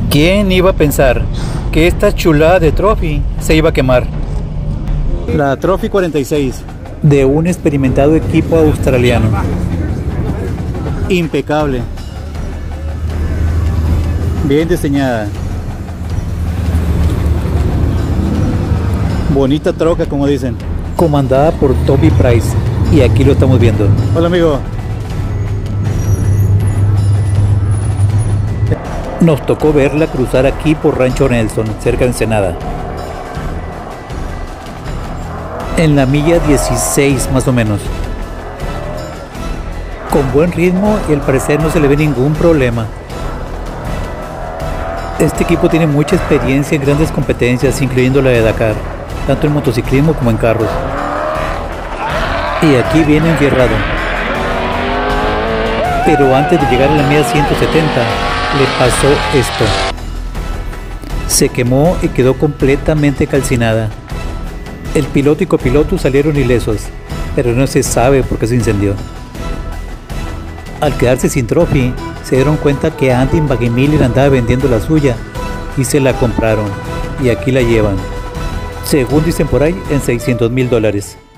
¿Quién iba a pensar que esta chulada de Trophy se iba a quemar? La Trophy 46 de un experimentado equipo australiano. Impecable. Bien diseñada. Bonita troca, como dicen. Comandada por Toby Price. Y aquí lo estamos viendo. Hola, amigo. Nos tocó verla cruzar aquí por Rancho Nelson, cerca de Ensenada. En la milla 16 más o menos. Con buen ritmo y al parecer no se le ve ningún problema. Este equipo tiene mucha experiencia en grandes competencias, incluyendo la de Dakar, tanto en motociclismo como en carros. Y aquí viene enfierrado. Pero antes de llegar a la milla 170, le pasó esto. Se quemó y quedó completamente calcinada. El piloto y copiloto salieron ilesos, pero no se sabe por qué se incendió. Al quedarse sin Trophy, se dieron cuenta que Andy McMillan andaba vendiendo la suya y se la compraron, y aquí la llevan, según dicen por ahí, en $600,000.